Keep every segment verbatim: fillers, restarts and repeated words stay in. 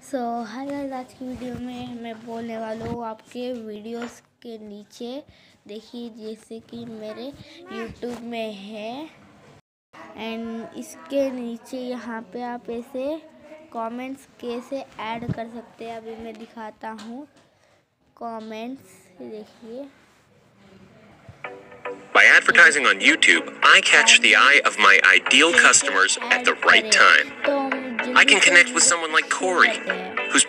सो hi guys, आज की video में मैं बोलने वाला हूँ आपके वीडियोस के नीचे देखिए, जैसे कि मेरे यूट्यूब में है एंड इसके नीचे यहाँ पे आप ऐसे कमेंट्स कैसे ऐड कर सकते हैं। अभी मैं दिखाता हूँ कमेंट्स, देखिए। By advertising on YouTube, I catch the eye of my ideal customers at the right time. I can connect with someone like Corey, who's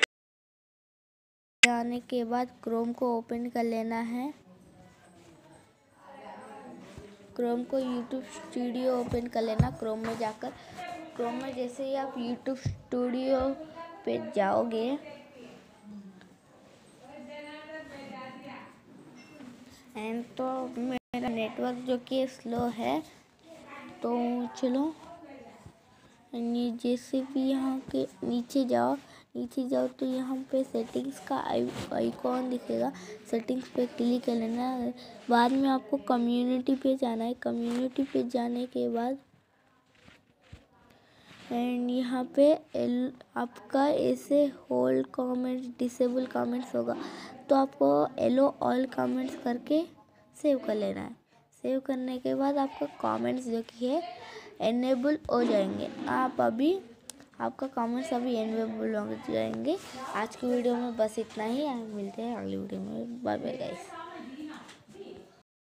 आने के बाद क्रोम को ओपन कर लेना है। क्रोम को यूट्यूब स्टूडियो ओपन कर लेना। क्रोम में जाकर क्रोम में जैसे ही आप यूट्यूब स्टूडियो पे जाओगे एंड तो मेरा नेटवर्क जो कि स्लो है, तो चलो ये जैसे भी यहाँ के नीचे जाओ नीचे जाओ तो यहाँ पे सेटिंग्स का आइकॉन दिखेगा। सेटिंग्स पे क्लिक कर लेना। बाद में आपको कम्युनिटी पे जाना है। कम्युनिटी पे जाने के बाद एंड यहाँ पे एल आपका ऐसे होल्ड कमेंट्स डिसेबल कमेंट्स होगा, तो आपको एलो ऑल कमेंट्स करके सेव कर लेना है। सेव करने के बाद आपका कमेंट्स जो कि है एनेबल हो जाएंगे। आप अभी आपका कमेंट्स अभी एनेबल हो जाएंगे। आज की वीडियो में बस इतना ही। मिलते हैं अगली वीडियो में। Bye bye guys.